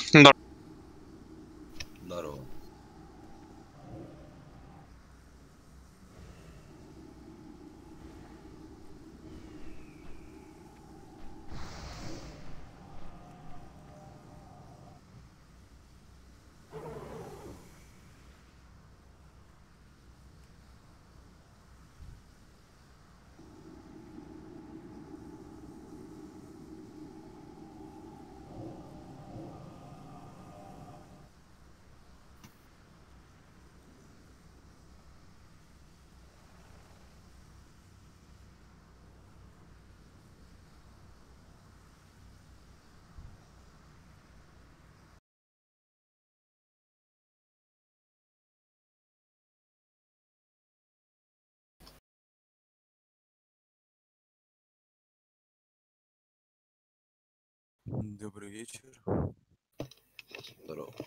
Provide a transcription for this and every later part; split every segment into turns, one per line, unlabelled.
Да.
Здорово.
Добрый вечер.
Здорово.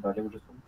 забрали уже сумку.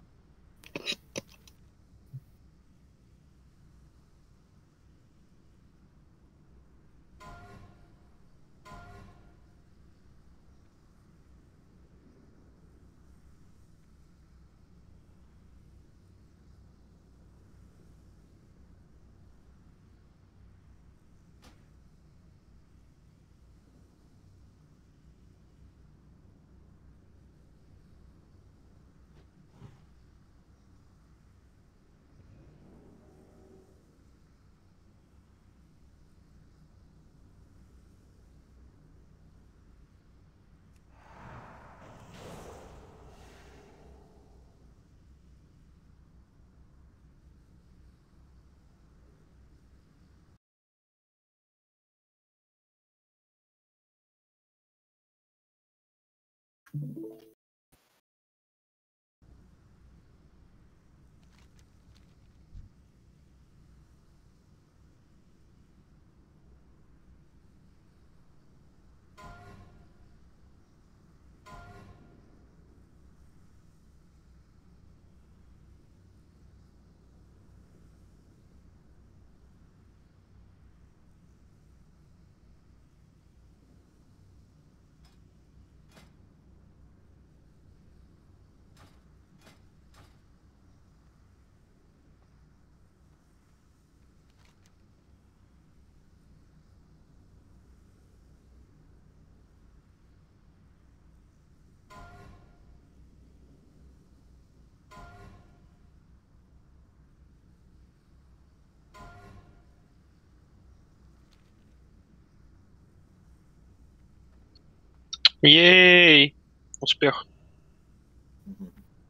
Ей! Успех.
Мгм.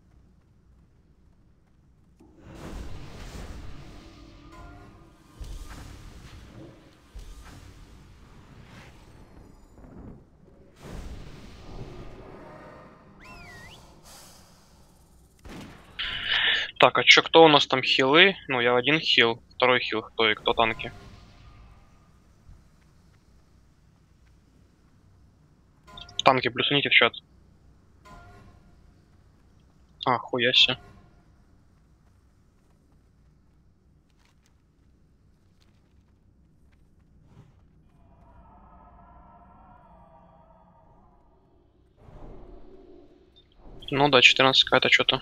Так, а чё, кто у нас там хилы? Ну, я один хил, второй хил, кто и кто танки? Танки плюсуните в чат. А, хуяся. Ну да, 14 какая-то что-то.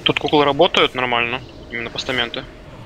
Тут куклы работают нормально, именно постаменты.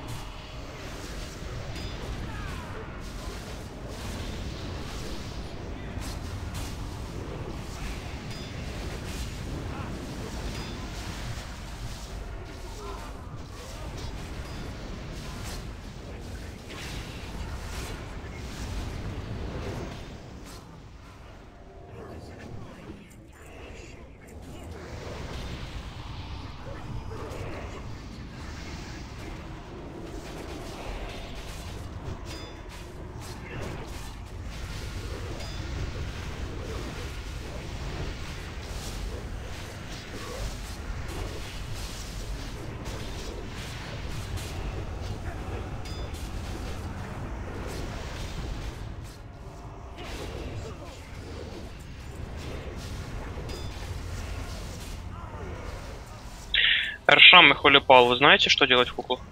Эршам и Холипал, вы знаете, что делать в куклах?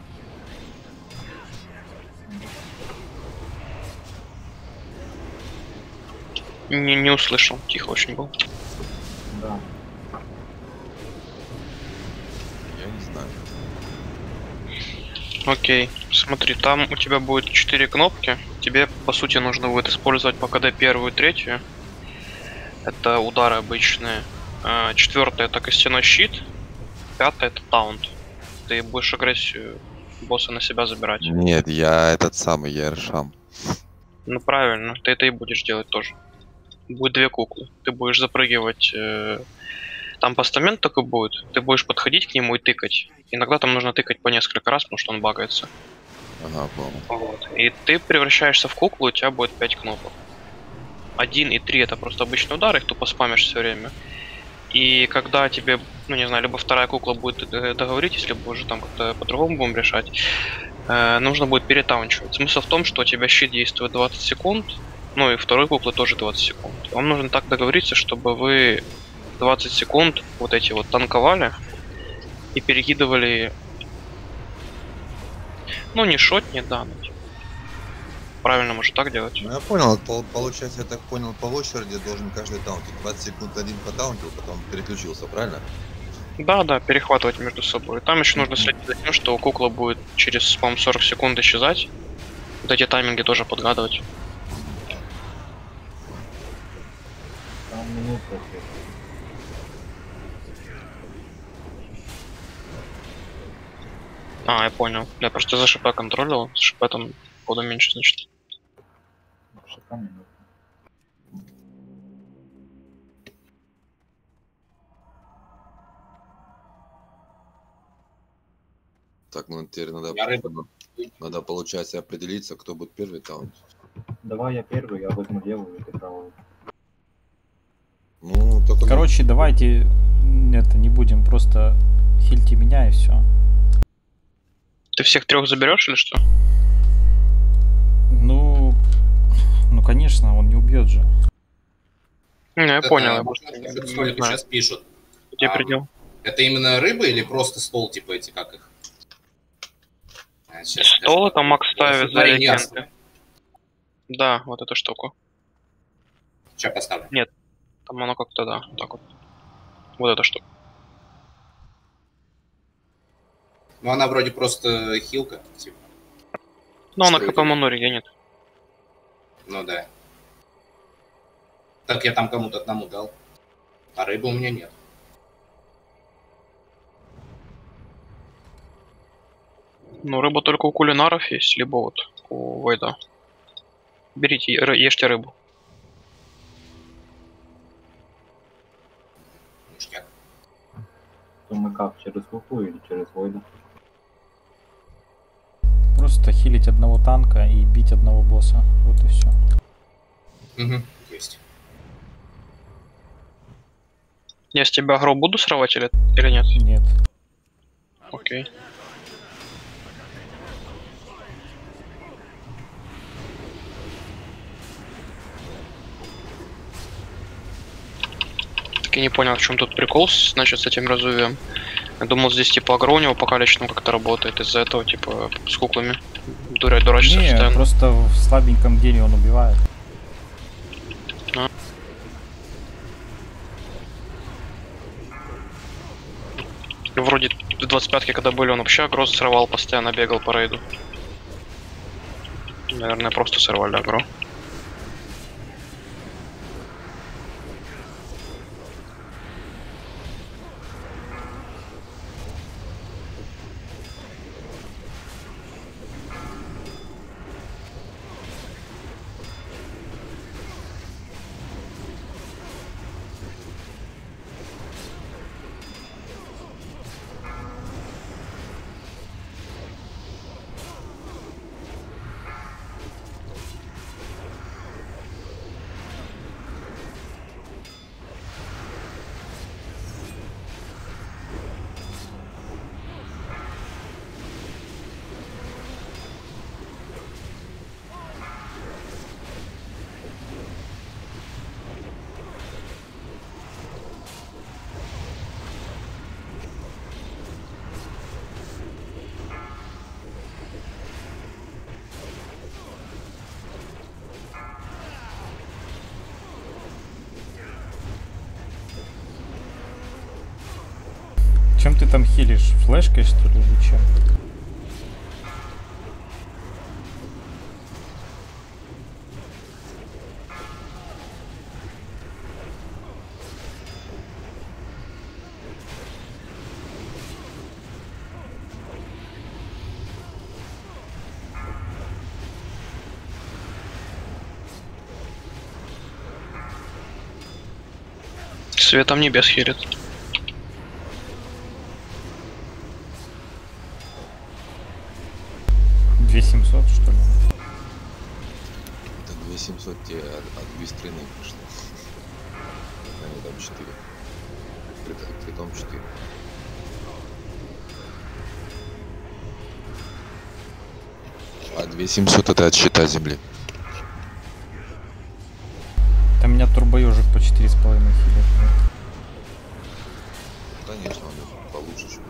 Не услышал, тихо очень был.
Да.
Я не знаю.
Окей, смотри, там у тебя будет 4 кнопки. Тебе, по сути, нужно будет использовать по КД первую и третью. Это удары обычные. Четвертое это костяной щит. Пятое это таунт. Ты будешь агрессию босса на себя забирать.
Нет, я этот самый, я Эршам.
Ну правильно, ты это и будешь делать тоже. Будет 2 куклы. Ты будешь запрыгивать. Там постамент такой будет. Ты будешь подходить к нему и тыкать. Иногда там нужно тыкать по несколько раз, потому что он багается.
Ага, понял.
Вот. И ты превращаешься в куклу, у тебя будет 5 кнопок. 1 и 3 это просто обычный удар, их тупо спамишь все время. И когда тебе, ну не знаю, либо вторая кукла будет договоритесь, либо уже там как-то по-другому будем решать, нужно будет перетаунчивать. Смысл в том, что у тебя щит действует 20 секунд, ну и второй куклы тоже 20 секунд. Вам нужно так договориться, чтобы вы 20 секунд вот эти вот танковали и перекидывали, ну не шотни, да, ну, типа, правильно может так делать.
Ну я понял, получается, я так понял, по очереди должен каждый таунтить. 20 секунд один потаунтил, потом переключился, правильно?
Да, перехватывать между собой. Там еще нужно следить за тем, что кукла будет через, по-моему, 40 секунд исчезать. Вот эти тайминги тоже подгадывать.
Там минутка.
Я понял. Я просто за ШП контролил. С ШП там хода меньше, значит.
Шика минутка.
Так, ну теперь
Я рыба.
надо получается определиться, кто будет первый таунт.
Давай я первый, я возьму левую, ты правую.
Ну, только...
Короче, давайте это не будем, просто хильте меня и все.
Ты всех 3 заберешь или что?
Ну, конечно, он не убьет же.
Я понял. Я
Можно
просто
в
не
столику
знаю.
сейчас пишут.
Где предел?
Это именно рыбы или просто стол, типа эти, как их? Сейчас
Стол это Макс ставит за
Субмарин
регенты. Да, вот эту штуку.
Сейчас поставлю.
Там оно как-то, да, вот так вот. Вот эта штука.
Ну она вроде просто хилка, типа.
Но она
Что
как
это?
по ману регенит.
Ну да. Так я там кому-то одному дал. А рыбы у меня нет.
Ну, рыба только у кулинаров есть, либо вот у Вейда. Берите, ешьте рыбу.
Ништяк.
То мы как, через куклу или через войду?
Просто хилить одного танка и бить одного босса. Вот и все.
Угу. Есть.
Я с тебя агро буду срывать или нет?
Нет.
Окей. Так я не понял, в чем тут прикол, значит, с этим разувием. Я думал, здесь типа агро у него по калечному как-то работает, из-за этого типа с куклами дурачиться
Не,
постоянно.
просто в слабеньком деле он убивает.
вроде в 25-ке, когда были, он вообще агро срывал, постоянно бегал по рейду. Наверное, просто сорвали агро.
Чем ты там хилишь? Флешкой, что ли, или чем?
Светом небес хилит.
Что ли?
Это 2700 тебе от быстрины пришло. Они там 4. Притом 4. А 2700 это от щита земли.
Там меня турбоёжик по 4,5 хилит.
Конечно, он получше, чем.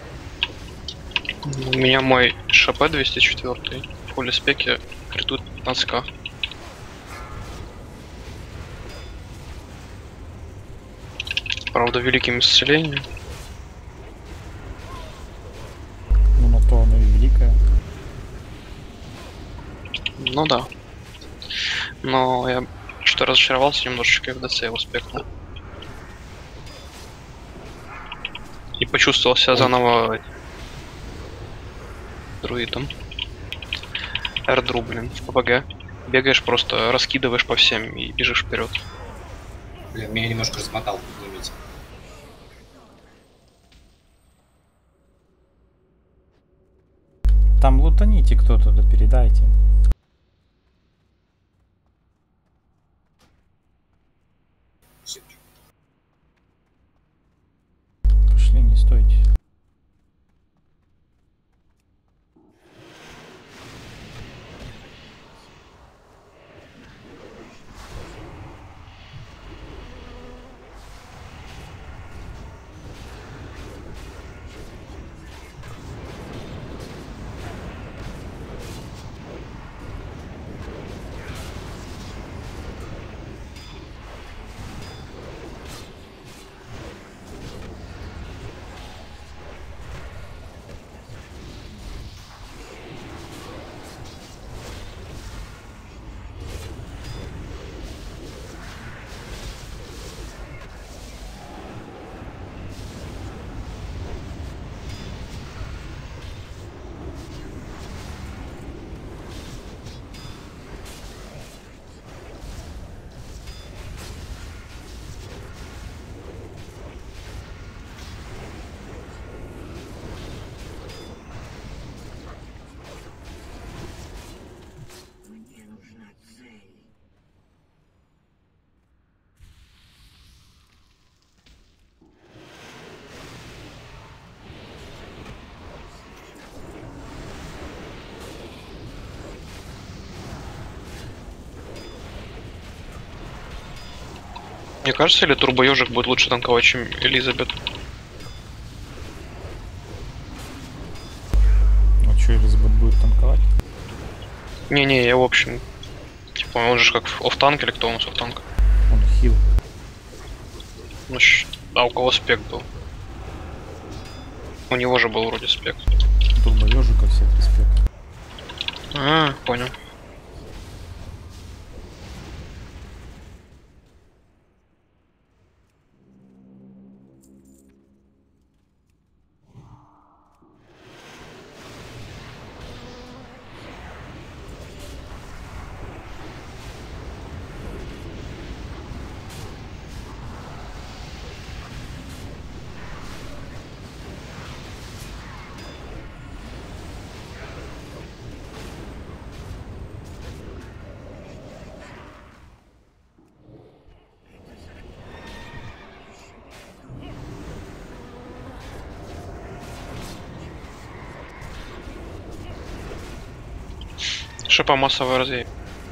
У меня мой ШП 204 в поле спеке критут 15к. Правда, великим исцелением.
Ну, на то оно и великое.
Ну да. Но я что-то разочаровался немножечко в ДЦ его спекнул. И почувствовал себя заново друидом. Эрдру, блин, в ППГ. Бегаешь просто, раскидываешь по всем и бежишь вперед.
Бля, меня немножко размотал, поднимите.
Там лутаните кто-то, да передайте. Пошли, не стойте.
Мне кажется, или турбоёжик будет лучше танковать, чем Элизабет?
А что, Элизабет будет танковать?
Не-не, я в общем. Типа, он же как офф-танк или кто у нас офф-танк?
Он хил.
Ну, а у кого спек был? У него же был вроде спек.
Турбоёжика всех респект.
А, понял. Шипа массовая развей.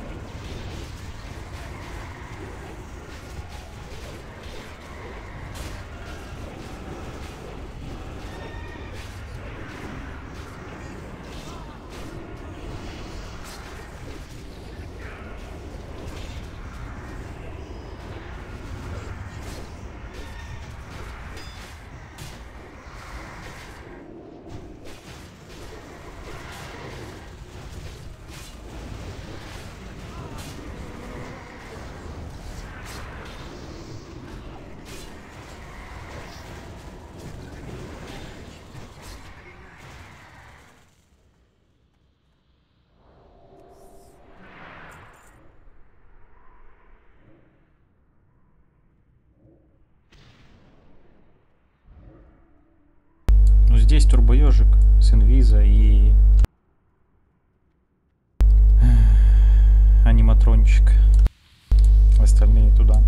Ну здесь турбоёжик с инвиза и аниматрончик. Остальные туда.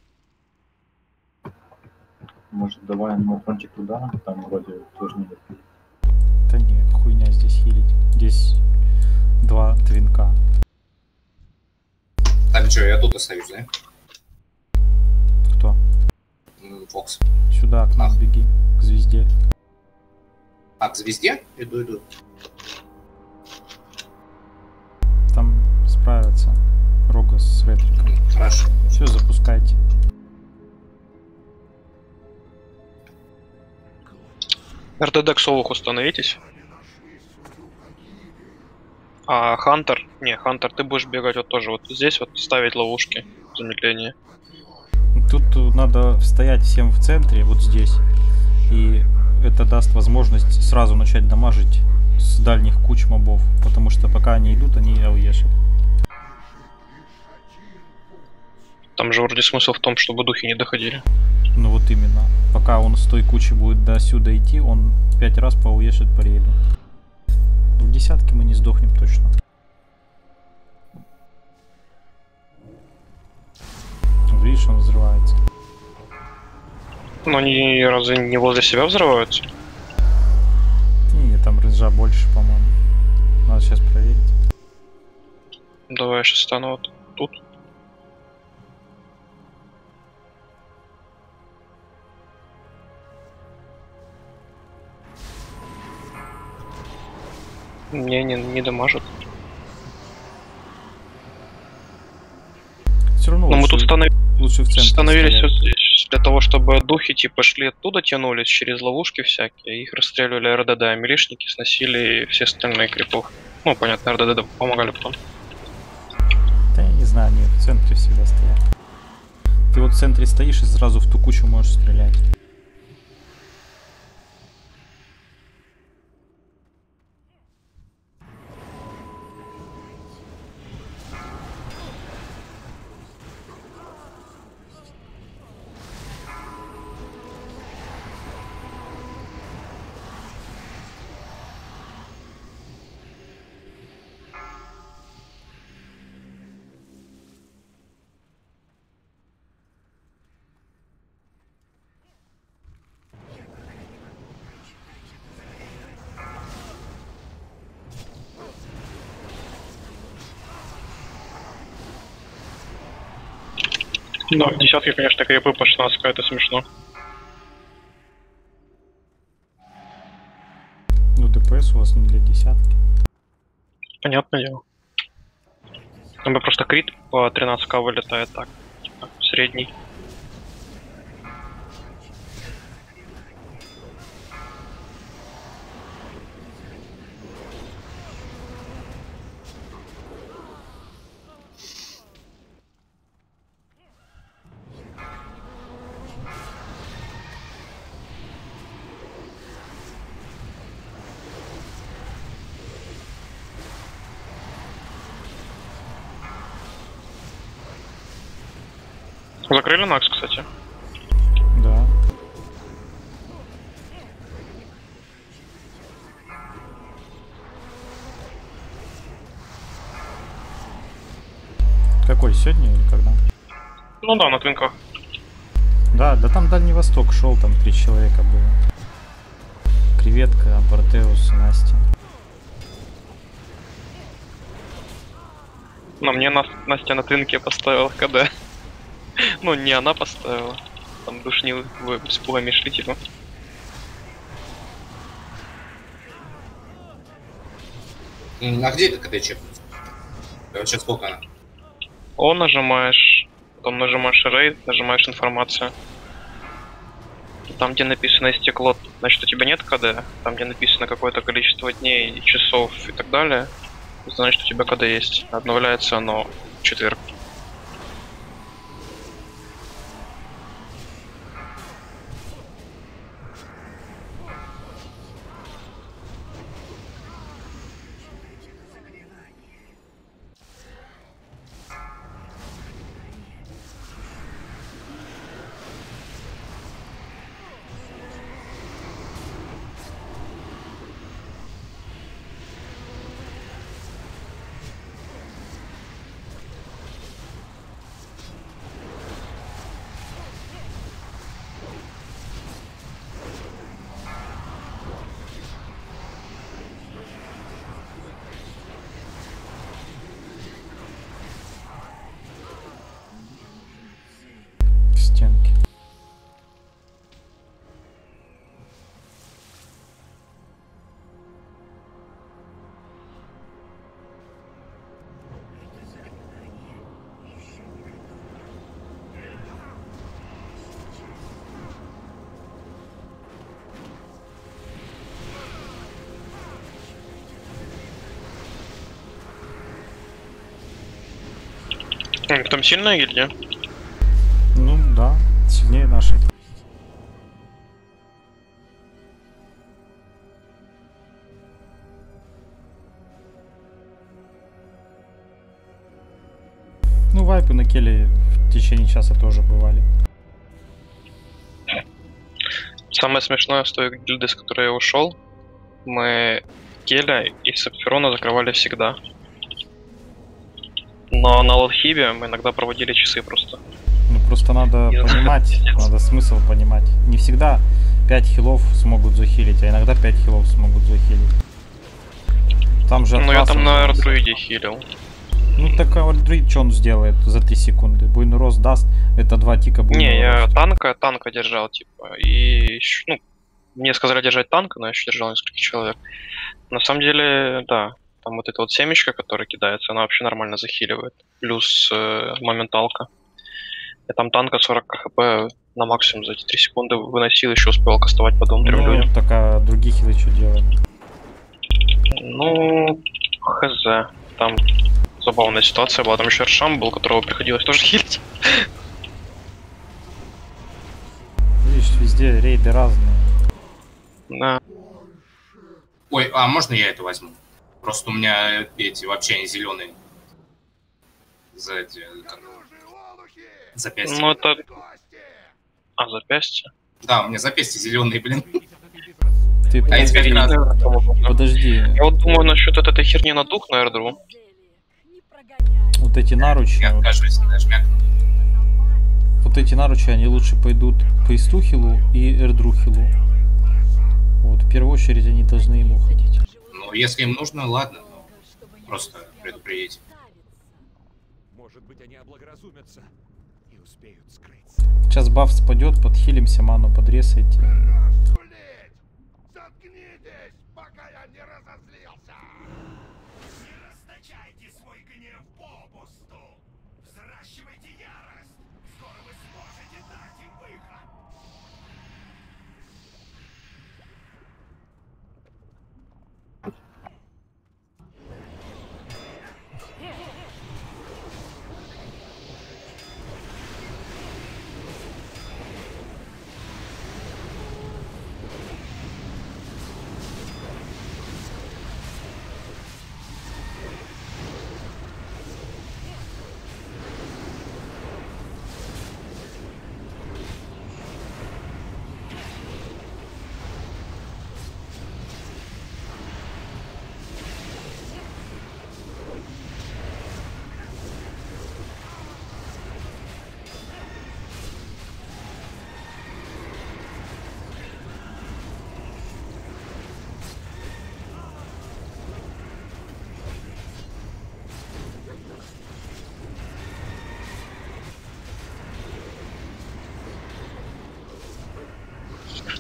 Может, давай аниматрончик туда, там вроде тоже не есть.
Да не, хуйня здесь хилить. Здесь 2 твинка.
Так, что, я тут остаюсь, да?
Кто?
Фокс.
Сюда, к нам беги, к звезде.
А, к звезде? Иду.
Там справятся Рогос с Ретриком.
Хорошо.
Все, запускайте.
РДД к совуху становитесь. А Хантер, не, Хантер, ты будешь бегать вот тоже вот здесь вот, ставить ловушки, замедление.
Тут надо стоять всем в центре, вот здесь. И это даст возможность сразу начать дамажить с дальних куч мобов. Потому что пока они идут, они ауешат.
Там же вроде смысл в том, чтобы духи не доходили.
Ну вот именно. Пока он с той кучи будет до сюда идти, он 5 раз поуешит по рейду. В десятке мы не сдохнем точно. Видишь, он взрывается.
Но они разве не возле себя взрываются?
Не, там рейнджа больше, по-моему. Надо сейчас проверить.
Давай я сейчас стану вот тут. Не дамажат.
Все равно
Но мы
лучше,
тут
лучше в центре
становились
стоять.
вот здесь для того, чтобы духи типа шли оттуда, тянулись через ловушки всякие, их расстреливали РДД, а милишники сносили все остальные крипов. Ну, понятно, РДД помогали потом.
Да я не знаю, они в центре всегда стоят. Ты вот в центре стоишь и сразу в ту кучу можешь стрелять.
Да, в десятке, конечно, крипы по 16, это смешно.
Ну, ДПС у вас не для десятки.
Понятное дело. Там просто крит по 13к вылетает так, типа, средний. Закрыли Накс, кстати.
Да. Какой, сегодня или когда?
Ну да, на твинках.
Да, да там Дальний Восток шел, там 3 человека было. Креветка, Протеус, Настя.
Но мне Настя на твинке поставила КД. Ну, не она поставила. Там душнил, вы с пугами шли, типа.
А где это КД чекнуть? Вообще сколько она?
О, нажимаешь, потом нажимаешь рейд, нажимаешь информацию. И там, где написано истекло, значит, у тебя нет КД. Там, где написано какое-то количество дней, часов и так далее, значит, у тебя КД есть. Обновляется оно в четверг.
К стенке.
Там сильная гильдия?
Ну да, сильнее нашей. Ну, вайпы на Келе в течение часа тоже бывали.
Самое смешное с той гильды, с которой я ушел, мы Келя и Сапфирона закрывали всегда. Но на Лотхибе мы иногда проводили часы просто.
Ну просто надо
Я
понимать,
знаю,
надо смысл понимать. Не всегда 5 хилов смогут захилить, а иногда 5 хилов смогут захилить. Там же от
Ну я
класса
там на
зависит.
Эрдруиде хилил.
Ну так Альдрид что он сделает за 3 секунды? Буйный рост даст, это 2 тика буйного
Не, я
роста.
танка держал, типа, и ещё, ну, мне сказали держать танка, но я еще держал несколько человек. На самом деле, да, там вот эта вот семечка, которая кидается, она вообще нормально захиливает. Плюс моменталка. Я там танка 40 хп на максимум за эти 3 секунды выносил, еще успел кастовать по 2-3 людям.
Ну, так а другие хилы что делают?
Ну, хз. Там забавная ситуация была, там еще Аршам был, которого приходилось тоже хилить.
Видишь, везде рейды разные.
Да.
Ой, а можно я это возьму? Просто у меня эти вообще они зеленые. За эти... Запястья.
Ну это... А, запястье?
Да, у меня запястья зеленые, блин.
Ты
А из
подожди,
5 раз.
подожди.
Я вот думаю насчет вот этой херни на дух на Эрдру.
Вот эти наручи,
Я откажусь, нажмякну.
вот эти наручи, они лучше пойдут по Истухилу и Эрдрухилу. Вот, в первую очередь они должны ему ходить.
Ну, если им нужно, ладно. Но просто предупредить.
Может быть, они облагоразумятся и успеют скрыться.
Сейчас баф спадет, подхилимся, ману подрезайте.
Заткнитесь, пока я не разозлился! Не расточайте свой гнев попусту! Взращивайте ярость! Скоро вы сможете дать им выход!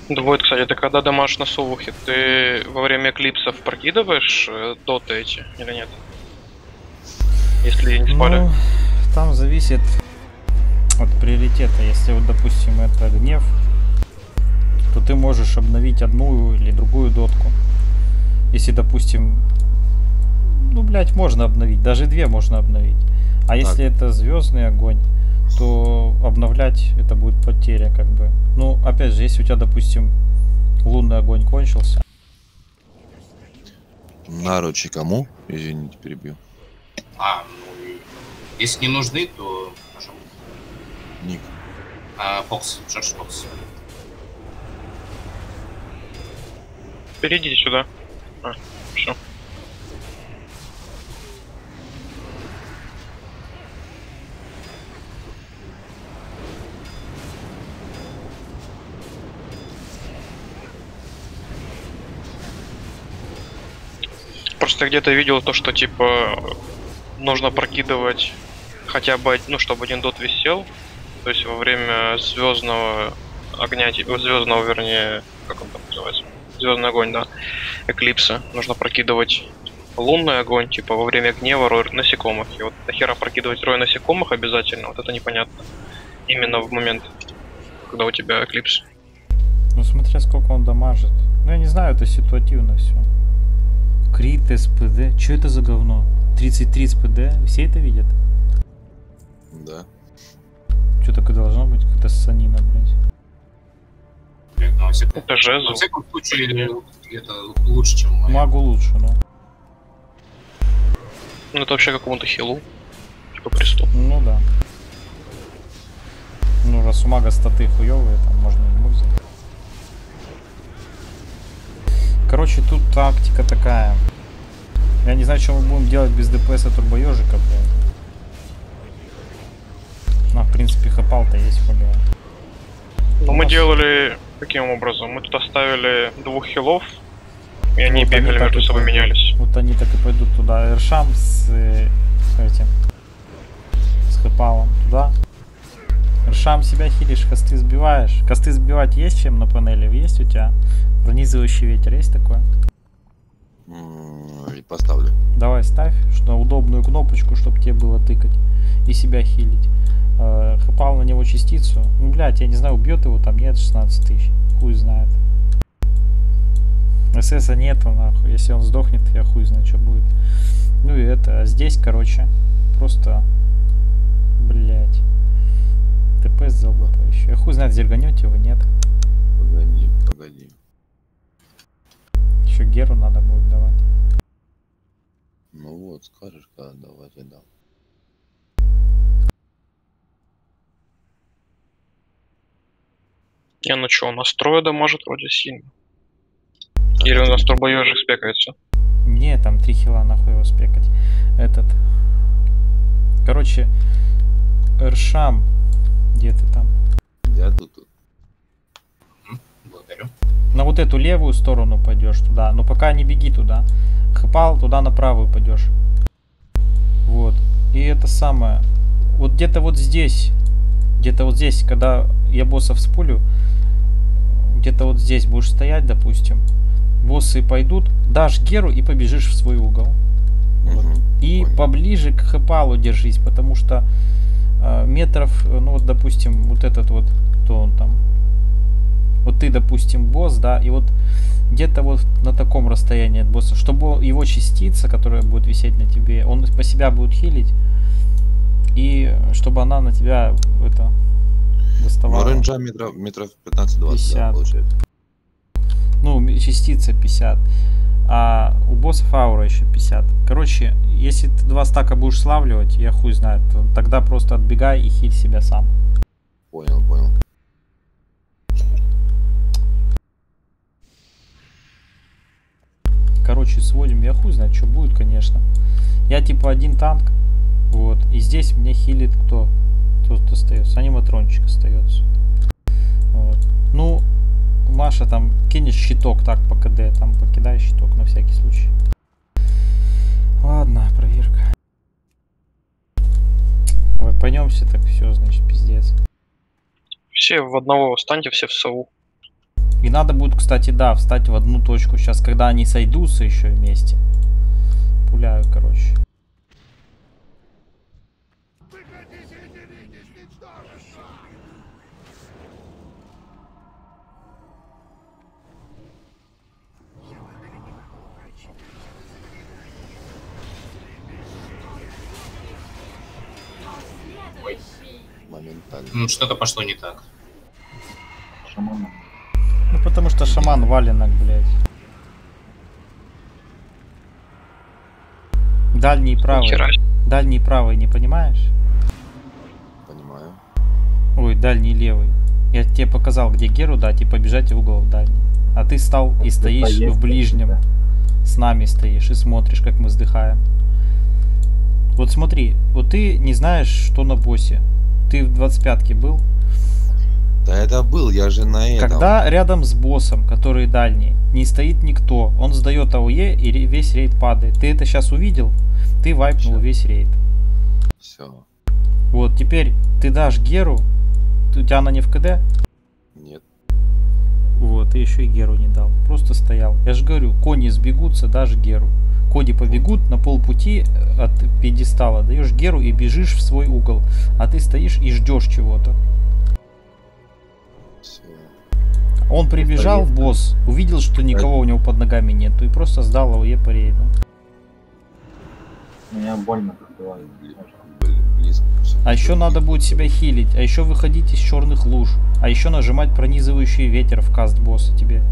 Двойт, кстати, ты когда дамажишь на совухе, ты во время эклипсов прокидываешь доты эти или нет? Если не спали.
Ну, там зависит от приоритета. Если вот, допустим, это гнев, то ты можешь обновить одну или другую дотку. Если, допустим, ну, блять, можно обновить, даже две можно обновить. А если это звездный огонь, то обновлять это будет потеря, как бы. Ну, опять же, если у тебя, допустим, лунный огонь кончился.
Наручи кому? Извините, перебью.
Ну, если не нужны, то, пожалуйста.
Ник.
Фокс, Джордж Фокс.
Перейдите сюда. Все. Просто где-то видел то, что типа нужно прокидывать хотя бы, ну, чтобы один дот висел. То есть во время звездного огня, типа звездного, вернее, как он там называется? Звездный огонь, да. Эклипса. Нужно прокидывать лунный огонь, типа во время гнева рой насекомых. И вот нахера прокидывать рой насекомых обязательно, вот это непонятно. Именно в момент, когда у тебя эклипс.
Ну, смотря сколько он дамажит. Ну, я не знаю, это ситуативно все. Крит, СПД. Что это за говно? 33 СПД. Все это видят?
Да.
Что такое должно быть? Какая-то ссанина, блядь.
Ну, во всяком,
Это жезл.
во всяком случае, это лучше, чем моя.
Магу лучше, ну.
Ну это вообще какому-то хилу. Типа приступ.
Ну да. Ну, раз у мага статы хуёвые, там можно ему взять. Короче, тут тактика такая. Я не знаю, что мы будем делать без ДПС и турбоёжика, блядь. Ну, в принципе, хапал-то есть хуёво.
Ну мы делали каким образом? Мы тут оставили двух хилов, и они
Вот
бегали
так
между
и
собой,
пойдут.
менялись.
Вот они так и пойдут туда. Эршам с этим. С хапалом туда. Эршам себя хилишь, хосты сбиваешь. Хосты сбивать есть чем на панели? Есть у тебя? Пронизывающий ветер есть такое?
И поставлю.
Давай ставь, что удобную кнопочку, чтобы тебе было тыкать и себя хилить. Хапал на него частицу. Ну, блядь, я не знаю, убьет его там, нет, 16 тысяч. Хуй знает. ССа нету, нахуй. Если он сдохнет, я хуй знаю, что будет. Ну и это, а здесь, короче, просто, блядь, ТП залупающий. Я хуй знает, зерганете его, нет.
Погоди.
Еще Геру надо будет давать.
Ну вот, скажешь, когда давать, я дам.
Я ну чё, настроя дамажит вроде сильно. Или у нас турбоёжик спекается.
Не, там 3 хила, нахуй его спекать. Этот. Короче, Эршам. Где ты там?
Я тут.
Благодарю.
На вот эту левую сторону пойдешь туда. Но пока не беги туда. Хапал, туда на правую пойдешь. Вот. И это самое. Вот где-то вот здесь. Где-то вот здесь, когда я боссов спулю. Где-то вот здесь будешь стоять, допустим. Боссы пойдут. Дашь Геру и побежишь в свой угол. Вот. И
Понял.
поближе к хапалу держись. Потому что метров, ну вот допустим, вот этот вот, кто он там. Вот ты, допустим, босс, да, и вот где-то вот на таком расстоянии от босса, чтобы его частица, которая будет висеть на тебе, он по себя будет хилить, и чтобы она на тебя это доставала.
Ну, рейнджа метров 15-20,
50.
да, получается.
Ну, частица 50, а у боссов аура еще 50. Короче, если ты 2 стака будешь славливать, я хуй знает, то тогда просто отбегай и хиль себя сам.
Понял.
Короче, сводим, я хуй знает, что будет, конечно. Я типа один танк, вот, и здесь мне хилит кто? Тот остается, аниматрончик остается. Вот. Ну, Маша, там кинешь щиток так по КД, там покидай щиток на всякий случай. Ладно, проверка. Ой, пойдемся, так все, значит, пиздец.
Все в одного, встаньте все в сову.
И надо будет, кстати, да, встать в одну точку. Сейчас, когда они сойдутся еще вместе. Пуляю, короче.
Выходите и деритесь, ничтожество!
Моментально.
Ну, что-то пошло не так.
Шаманом.
Ну, потому что шаман валенок, блядь. Дальний правый.
Нихера.
Дальний правый, не понимаешь?
Понимаю.
Ой, дальний левый. Я тебе показал, где Геру дать, и побежать в угол в дальний. А ты стал и стоишь
Поесть,
в ближнем.
да.
С нами стоишь и смотришь, как мы вздыхаем. Вот смотри, вот ты не знаешь, что на боссе. Ты в 25-ке был?
Да это был, я же на этом.
Когда рядом с боссом, который дальний, не стоит никто, он сдает АОЕ и весь рейд падает. Ты это сейчас увидел? Ты вайпнул весь рейд.
Все.
Вот, теперь ты дашь Геру. У тебя она не в КД?
Нет.
Вот, ты еще и Геру не дал. Просто стоял. Я же говорю, кони сбегутся, дашь Геру. Кони побегут, на полпути от пьедестала даешь Геру и бежишь в свой угол. А ты стоишь и ждешь чего-то.
Все.
Он прибежал, босс, увидел, что никого у него под ногами нету, и просто сдал АОЕ по рейду.
Меня больно пробивает.
Близко.
А еще надо будет себя хилить, а еще выходить из черных луж, а еще нажимать пронизывающий ветер в каст босса тебе.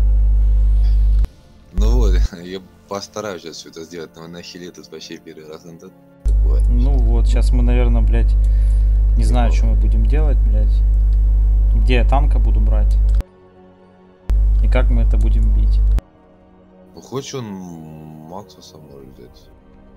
Ну вот, я постараюсь сейчас все это сделать, но на хиле тут вообще первый раз это такое.
Ну вот, сейчас мы, наверное, блядь, не знаю, что мы будем делать, блядь. Где я танка буду брать? И как мы это будем бить?
Ну хочешь он Максуса может взять.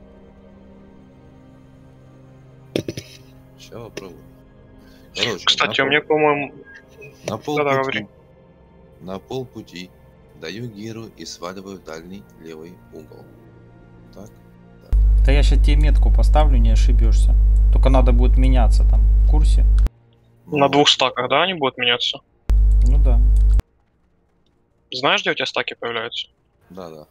Сейчас попробуем. Короче,
Кстати, у меня, по-моему...
на
Да-да, говори.
полпути, на полпути даю гиру и сваливаю в дальний левый угол. Так?
Да я сейчас тебе метку поставлю, не ошибешься. Только надо будет меняться там. В курсе?
На 2 стаках, да, они будут меняться?
Ну да.
Знаешь, где у тебя стаки появляются?
Да.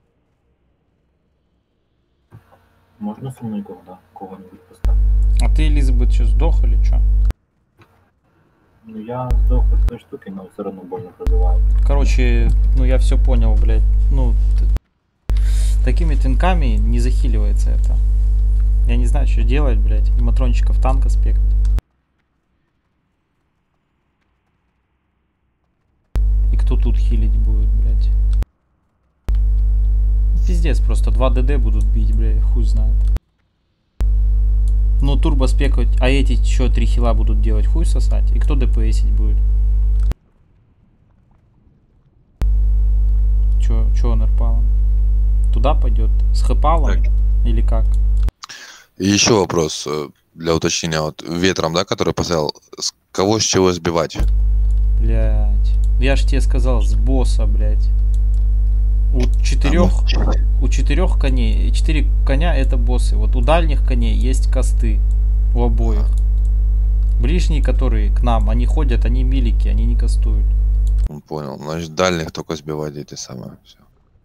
Можно со мной кого-нибудь поставить?
А ты, Элизабет, что, сдох или что?
Ну я сдох от той штуки, но все равно больно пробивает.
Короче, ну я все понял, блядь. Ну, такими тынками не захиливается это. Я не знаю, что делать, блядь. Аниматрончиков танка спекать. И кто тут хилить будет, блядь? Пиздец, просто 2 ДД будут бить, блядь, хуй знает. Ну, турбо спекать, а эти еще 3 хила будут делать, хуй сосать. И кто ДПСить будет? Че он арпалом? Туда пойдет? С хэпалом?
Так.
Или как?
И еще вопрос для уточнения. Вот ветром, да, который поставил, с кого с чего сбивать?
Блять. Я ж тебе сказал, с босса, блять. У 4 коней, 4 коня это боссы. Вот у дальних коней есть косты. У обоих. Ближние, которые к нам, они ходят, они милики, они не кастуют.
Понял. Значит, дальних только сбивать эти самые. Всё.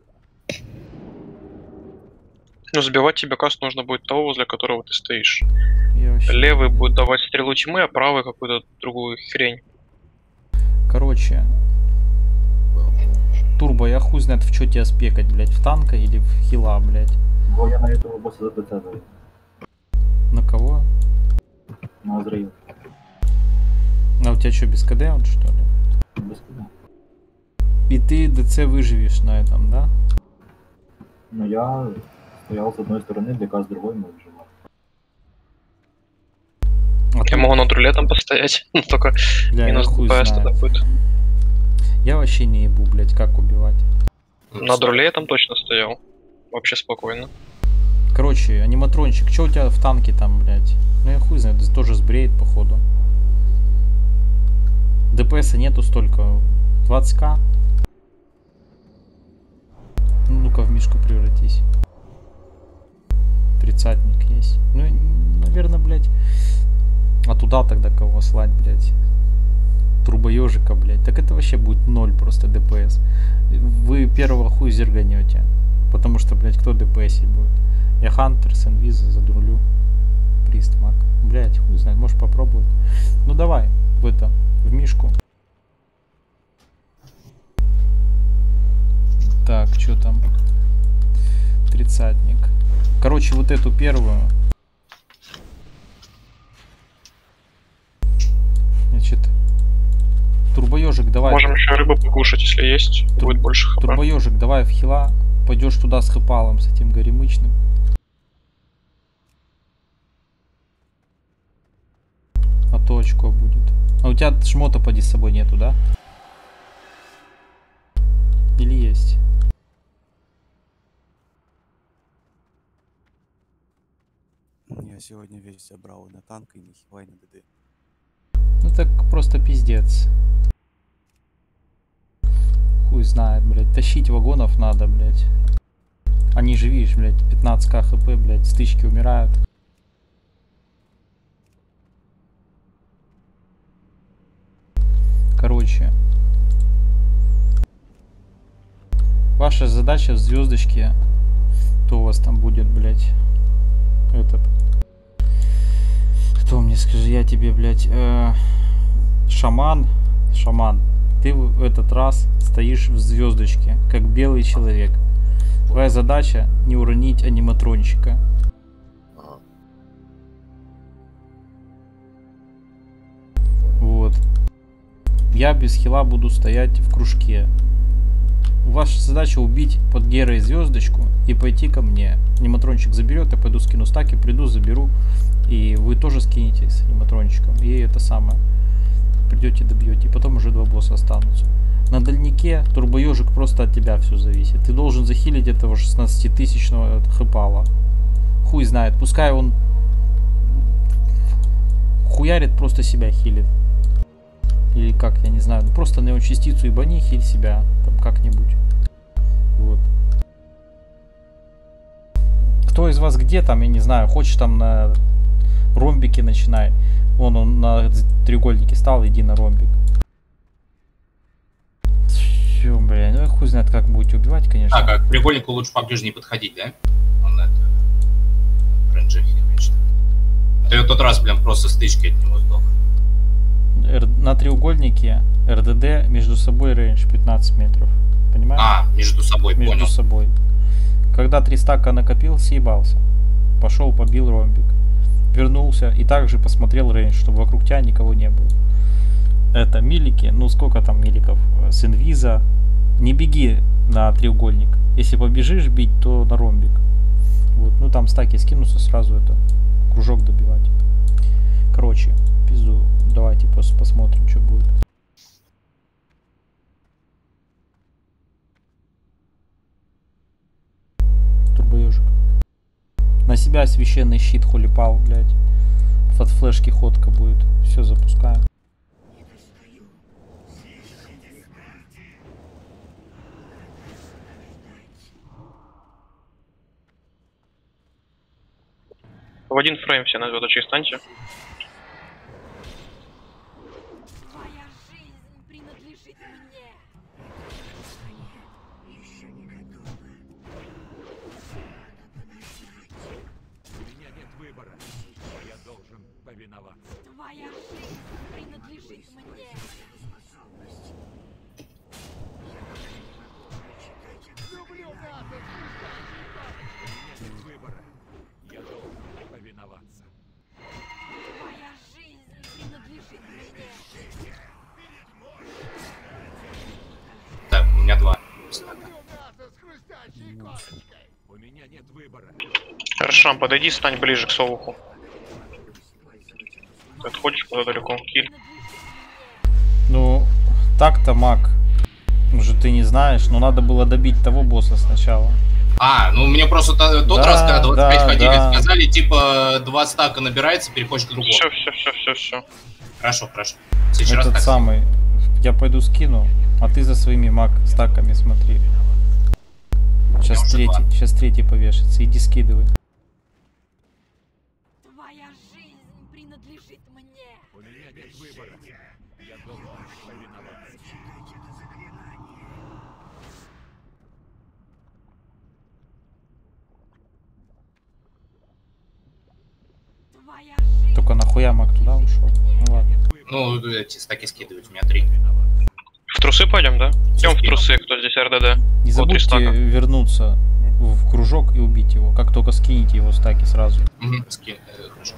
Ну, сбивать тебе каст нужно будет того, возле которого ты стоишь.
Я вообще...
Левый будет давать стрелу тьмы, а правый какую-то другую хрень.
Короче. Турбо, я хуй знает, в что тебя спекать, блять, в танка или в хила, блять.
Во, я на этого босса за ТЦ даю.
На кого?
На Азраил.
А у тебя что, без КД он, что ли?
Без куда.
И ты ДЦ выживешь на этом, да?
Но я стоял с одной стороны, для с другой мы выживали.
А
Я
ты-
могу над рулетом постоять, но только
Бля, я
минус
хуй
ДПС
знает.
тогда будет.
Я вообще не ебу, блять, как убивать.
Над рулетом точно стоял. Вообще спокойно.
Короче, аниматрончик, что у тебя в танке там, блять? Ну я хуй знает, тоже сбреет, походу. ДПС нету столько. 20к. Ну-ка в мишку превратись. 30-ник есть. Ну, наверное, блять. А туда тогда кого слать, блять? турбоежика, блядь. Так это вообще будет 0 просто ДПС. Вы первого хуй зерганете. Потому что, блядь, кто ДПСить будет? Я Хантер, с инвиза задрулю. Прист маг. Блядь, хуй знает, можешь попробовать. Ну давай, в мишку. Так, что там? 30-ник. Короче, вот эту первую. Значит, турбоежик, давай.
Можем еще рыбу покушать, если есть. Будет больше хп.
Турбоежик, давай в хила. Пойдешь туда с хэпалом, с этим горемычным. А то очко будет. А у тебя шмота поди с собой нету, да? Или есть?
Я сегодня весь забрал и на танк, и на хила, и на ДД.
Ну так просто пиздец. Хуй знает, блядь. Тащить вагонов надо, блядь. Они же, видишь, блядь, 15к хп, блядь, стычки умирают. Короче. Ваша задача в звездочке. Кто у вас там будет, блядь? Этот. Кто мне, скажи, я тебе, блядь, шаман. Шаман. Ты в этот раз стоишь в звездочке, как белый человек. Твоя задача не уронить аниматрончика. Вот. Я без хила буду стоять в кружке. Ваша задача убить под Герой звездочку и пойти ко мне. Аниматрончик заберет, я пойду скину стаки, приду, заберу. И вы тоже скинетесь с аниматрончиком. И это самое. Придете, добьете. И потом уже 2 босса останутся. На дальнике турбоежик просто от тебя все зависит. Ты должен захилить этого 16-тысячного хэпала. Хуй знает. Пускай он хуярит, просто себя хилит. Или как, я не знаю. Ну, просто на его частицу ебани, хиль себя. Там как-нибудь. Вот. Кто из вас где там, я не знаю. Хочешь там на ромбике начинай. Вон он на треугольнике стал, иди на ромбик. Все, бля, ну хуй знает, как будете убивать, конечно.
Так, а к треугольнику лучше поближе не подходить, да? Он это... Ренджехи, конечно. А я тот раз, блин, просто стычки от него сдох.
На треугольнике РДД между собой рейндж 15 метров. Понимаешь?
А, между собой,
между
понял.
собой. Когда 3 стака накопил, съебался. Пошел, побил ромбик. Вернулся и также посмотрел рейндж, чтобы вокруг тебя никого не было. Это милики, ну сколько там миликов с инвиза. Не беги на треугольник. Если побежишь бить, то на ромбик. Вот, ну там стаки скинутся, сразу это кружок добивать. Короче, пизду. Давайте просто посмотрим, что будет. Турбоежик. На себя священный щит хулипал, блядь. От флешки ходка будет. Все, запускаю.
В один фрейм все на звездочке станьте.
Твоя жизнь принадлежит мне. Еще не готова.
У меня нет выбора. Я должен повиноваться.
Твоя жизнь принадлежит мне.
Люблю НАТО! У меня нет выбора. Я должен повиноваться.
Твоя жизнь принадлежит мне.
Так, у меня 2.
У меня нет выбора.
Хорошо, подойди, стань ближе к совуху. Ты отходишь куда далеко? Киль.
Ну, так-то, маг. Может, ты не знаешь, но надо было добить того босса сначала.
А, ну мне просто тот
Да,
раз, когда 25
да,
ходили,
да.
сказали, типа, 2 стака набирается, переходишь к другому.
Все.
Хорошо. Сейчас
Этот
так.
самый. Я пойду скину, а ты за своими маг стаками смотри. Сейчас
уже
третий,
два.
сейчас третий повешится. Иди скидывай.
Твоя жизнь принадлежит мне.
У меня нет выбора.
Твоя жизнь
Только нахуя маг туда ушел? Ну ладно.
Ну, эти стаки скидывать, у меня 3.
В трусы пойдем, да? Идем в трусы, кто здесь РДД.
Не
Вот три
забудьте
стака.
вернуться в кружок и убить его. Как только скинете его стаки сразу.
Хорошо.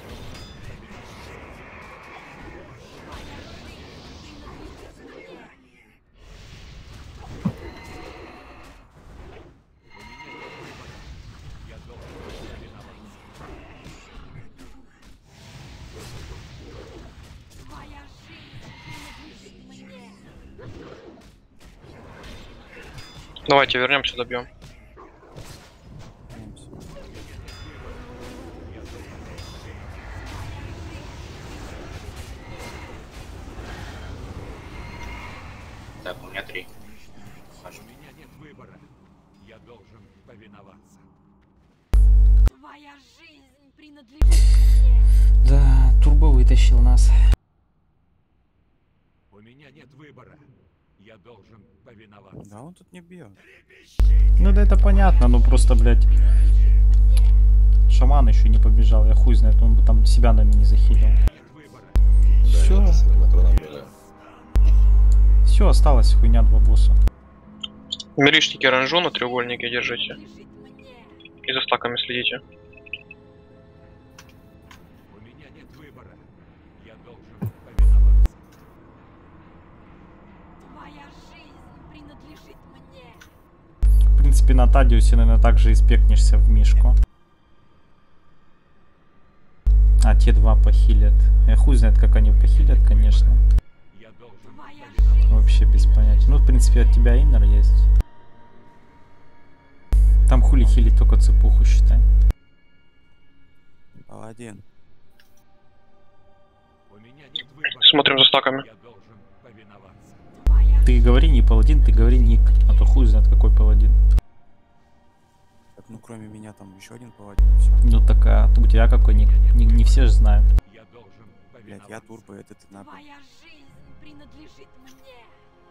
Твоя жизнь принадлежит мне.
Давайте вернемся, добьем.
Меняемся.
Так, у меня 3.
У меня нет выбора. Я должен повиноваться.
Твоя жизнь принадлежит мне.
Да, турбо вытащил нас.
У меня нет выбора. Я должен повиноваться.
Да он тут не бьет.
Ну да это понятно, но просто, блядь, шаман еще не побежал. Я хуй знает, он бы там себя нами не захилил. Все,
С аниматроном бегаю.
все осталось хуйня 2 босса.
Миришники ранжу на треугольнике держите.
Принадлежит мне.
И за стаками следите.
У меня нет выбора. Я должен повиноваться.
Твоя жизнь принадлежит мне.
В принципе, на Тадиусе, наверное, также и спекнешься в Мишку. А те 2 похилят. Я хуй знает, как они похилят, конечно.
Я должен
Твоя
повиноваться.
Вообще без понятия. Ну, в принципе, от тебя иннер есть. Там хули хилить только цепуху, считай.
Паладин.
У меня нет выбора.
Смотрим за стаками.
Я должен повиноваться.
твоя
Ты говори не паладин, ты говори ник. А то хуй знает, какой паладин.
Так, ну кроме меня там еще один паладин, и все.
Ну так, а у тебя какой ник? Не все же знают.
Я должен
Блять,
повиноваться.
я турбо, это ты нахуй.
Твоя жизнь принадлежит мне.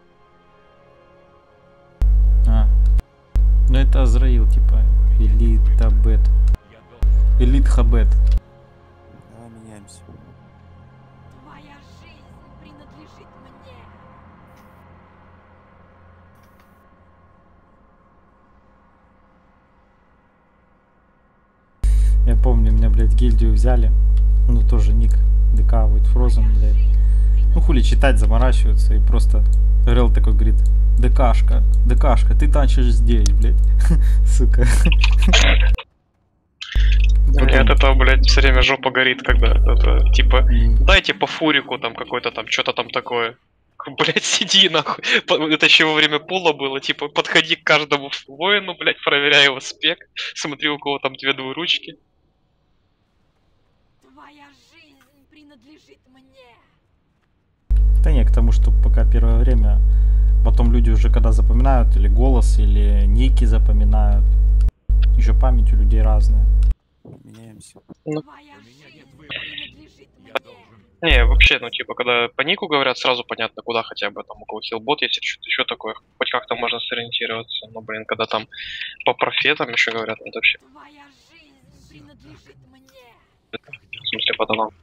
А. Ну это Азраил, типа. Элитабет.
Я должен
Элитхабет.
Давай меняемся.
Твоя жизнь принадлежит мне.
Я помню, меня, блядь, гильдию взяли. Ну тоже ник ДК Void Frozen, блядь. Ну хули читать, заморачиваются и просто Рел такой говорит: ДКшка, ты танчишь здесь, блядь. Сука.
Нет, это, блядь, все время жопа горит, когда это, типа, дайте по фурику там какой-то там, что-то там такое. Блядь, сиди нахуй. Это еще во время пола было, типа, подходи к каждому воину, блядь, проверяй его спек, смотри, у кого там 2 двуручки.
Твоя жизнь принадлежит мне.
Да не, к тому, что пока первое время, потом люди уже когда запоминают или голос, или ники запоминают. Еще память у людей разная.
Меняемся.
Твоя
У меня нет
жизнь
выбора.
принадлежит
Я
мне.
должен.
Не, вообще, ну, типа, когда по нику говорят, сразу понятно, куда хотя бы, там, у кого хилбот есть или что-то еще такое, хоть как-то можно сориентироваться. Но, блин, когда там по профетам еще говорят, это вообще,
Твоя жизнь принадлежит мне.
в смысле, по донам.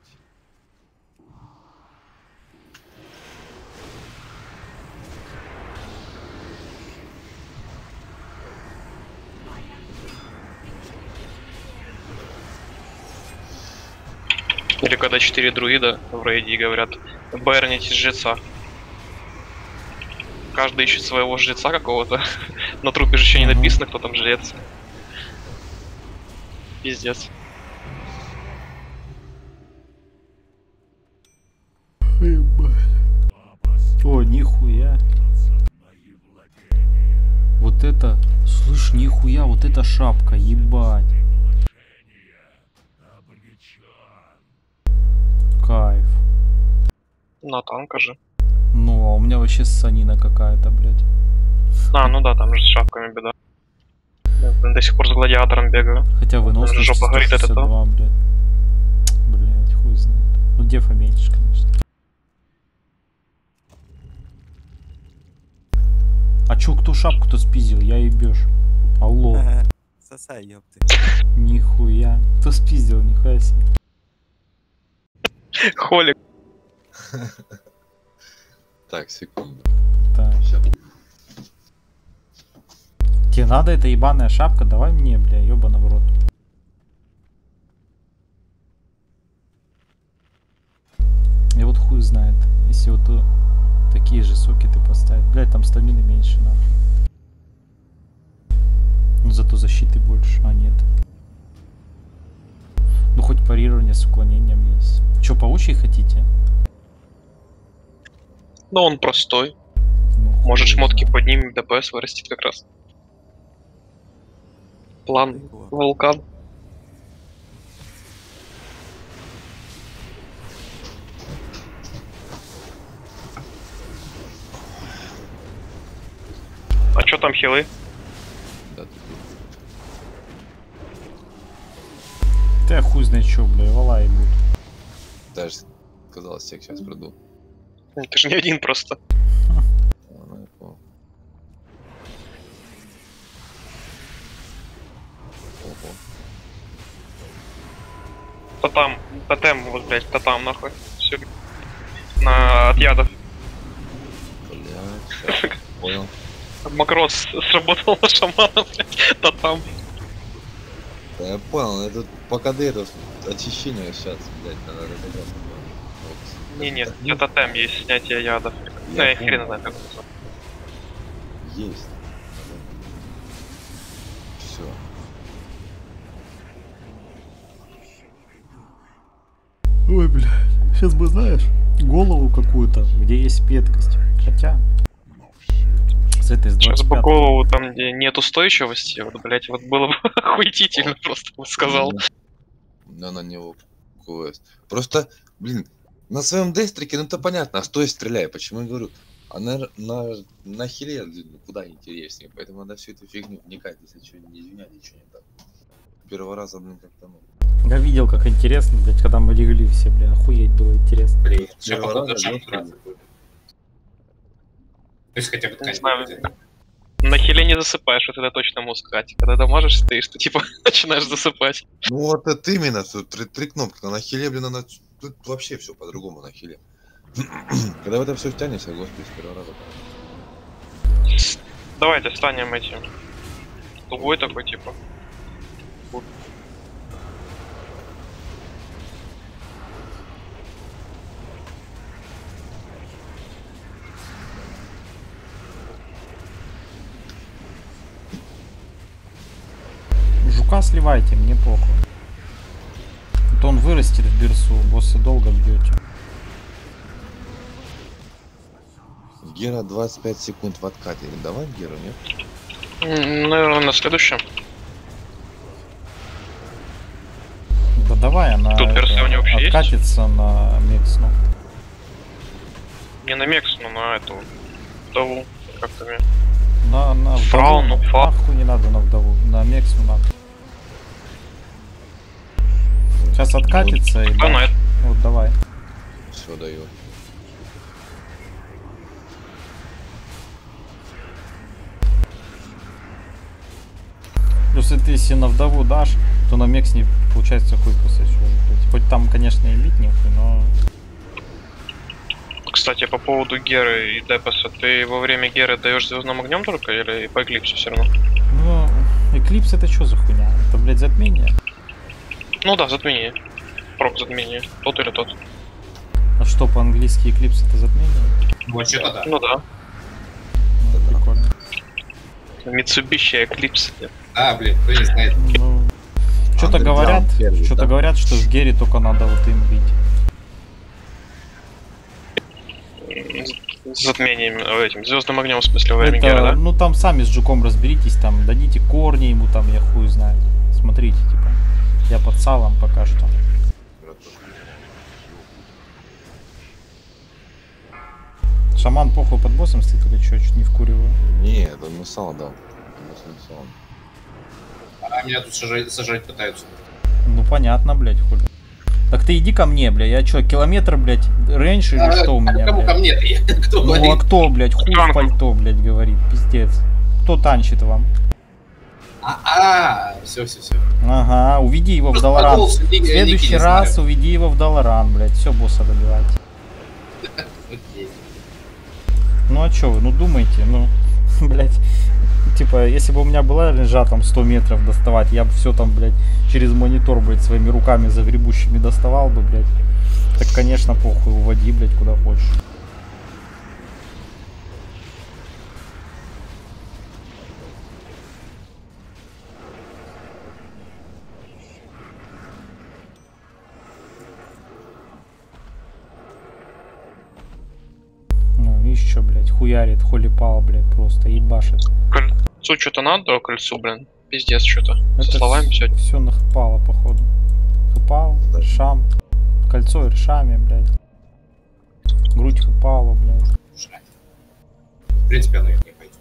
Или когда 4 друида в рейде говорят, байроните жреца. Каждый ищет своего жреца какого-то. На трупе же еще не написано, кто там жрец. Пиздец.
О, нихуя. Вот это, слышь, нихуя, вот эта шапка, ебать. Кайф.
На танка же.
Ну, а у меня вообще ссанина какая-то, блядь.
А, ну да, там же с шапками беда. Я, блин, до сих пор с гладиатором бегаю.
Хотя выносливость
Жопа горит от этого.
162, блядь. Блядь, хуй знает. Ну, дефа меньше, конечно. чё, кто шапку-то спиздил? Я ебёшь. Алло.
Сосай, ёпты.
Нихуя. Кто спиздил, нихуя себе.
Холик.
Так, секунду.
Так.
Всё.
Тебе надо эта ебаная шапка? Давай мне, бля, ёбана в рот. И вот хуй знает, если вот такие же сокеты поставить. Блядь, там стамины меньше надо. Но зато защиты больше. А, нет. Ну хоть парирование с уклонением есть. Че, паучий хотите?
Ну он простой.
Ну,
Может
хуй
шмотки
знает.
поднимем, ДПС вырастет как раз. План вулкан. А чё там хилы?
Да, тут
Да я хуй знает чё, бля, вала ебут.
даже казалось, всех сейчас приду.
Ты же не один просто.
Ну, я понял. Ого.
Тотам, тотем, вот, блядь, тотам нахуй. Все. От ядов.
Блядь, всё, понял.
Макрос сработал на шамана, блядь, тотам.
Да я понял, это по КД это очищение сейчас, блядь, надо разобраться. Вот.
Не, нет, у тебя тотем есть, снятие ядов. Ну, я хрен знаю, как это называется.
Есть.
Все.
Ой, бля, сейчас бы, знаешь, голову какую-то, где есть петкость. Хотя, с этой с
Сейчас бы
25.
голову там, где нет устойчивости, вот, блядь, вот было бы охуительно, просто бы сказал.
Но на него квест. Просто, блин, на своем дестрике, ну это понятно, а стой стреляй, почему я говорю. А на хиле, блин, ну куда интереснее, поэтому надо всю эту фигню вникать, если что, не извиняйте, что не так. Первого раза, блин, как-то, ну.
Я видел, как интересно, блядь, когда мы легли все, бля, охуеть было интересно.
Блин, все
Первого
походу
раза
даже
лёгкий.
играть. То есть хотя бы
Не
ткань
знаю.
выделить.
На хиле не засыпаешь, вот это точно мускать. Когда дамажишь, стоишь, ты типа начинаешь засыпать.
Ну вот это именно, что три кнопки, на хиле, блин, она, тут вообще все по-другому на хиле. Когда в это все втянешься, господи, с первого раза.
Давайте станем этим. Тубой такой, типа.
Жука сливайте, мне похуй. А то он вырастет в берсу, босса долго бьете.
Гера 25 секунд в откате. Давай Геру, нет?
Наверное, на следующем.
Да давай, она
Тут версия у него вообще есть?
откатится на Мексну.
Не на Мекс, но на эту вдову. Как там я?
На вдову.
Фрау, ну,
Нахуй не надо на вдову. На Мексну надо. Сейчас откатится и
Да, на это.
вот давай.
Все даю.
Плюс если на вдову дашь, то на Мексне получается хуй пососешь. Хоть там, конечно, и бить нехуй, но...
Кстати, по поводу Геры и Депаса, ты во время Геры даешь звездным огнем только или по эклипсу все равно?
Ну, Эклипс это что за хуйня? Это, блядь, затмение?
Ну да, затмение. Прок затмение. Тот или тот.
А что, по-английски Эклипс это затмение?
Вот что-то да.
Ну да.
Ну, прикольно.
Mitsubishi Eclipse.
А, блин, кто не знает.
Ну, что-то
Underground
говорят,
первый,
что-то
да.
говорят, что в Гере только надо вот им бить.
С затмением, этим, звездным огнем, в смысле, во время
Это,
Геры, да?
ну там сами с жуком разберитесь, там дадите корни ему, там я хуй знаю. Смотрите, типа. Я под салом пока что. Шаман похуй под боссом стоит или что, чуть не вкуриваю.
Нет, он мне сало дал. Он мне сало.
А меня тут сажать пытаются.
Ну понятно, блять, хули. Так ты иди ко мне, бля. Я чё, километр, блядь, рейндж или что у меня,
Кому ко
блядь?
мне-то? Кто
Ну а
говорит?
кто, блядь, хуй в
Танк.
пальто, блядь, говорит, пиздец. Кто танчит вам?
Все.
Ага, уведи его в Долоран. В следующий раз уведи его в Долоран, блядь. Все, босса добивайте.
Окей.
Ну а чё вы, ну думайте, ну, блядь. Типа, если бы у меня была ренжа там 100 метров доставать, я бы все там, блядь, через монитор, блядь, своими руками загребущими доставал бы, блядь. Так, конечно, похуй, уводи, блядь, куда хочешь. Ну, видишь, что, блядь, хуярит, холипал, блядь, просто ебашит.
Кольцу что-то надо, кольцу, блин. Пиздец, что-то. Со словами все.
Все нахпало, походу. Хпал, шам. Кольцо и ршами, блядь. Грудь хпала, блядь.
Жаль. В принципе, оно и не пойдет.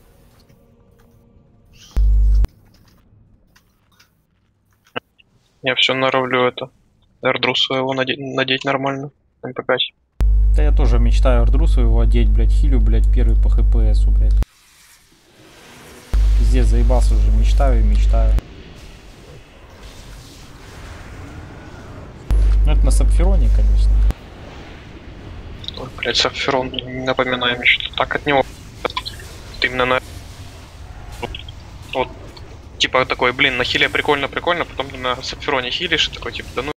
Я все норовлю это. Эрдру своего надеть нормально. МП5.
Да я тоже мечтаю ордру своего одеть, блядь, хилю, блядь, первый по ХПСу, блядь. Пиздец, заебался уже, мечтаю и мечтаю. Ну это на Сапфироне, конечно.
Ой, блядь, Сапфирон, напоминаю мне что-то. Так от него. Вот именно на... Вот. Типа такой, блин, на хиле прикольно, потом на Сапфироне хилишь, и такой, типа, да ну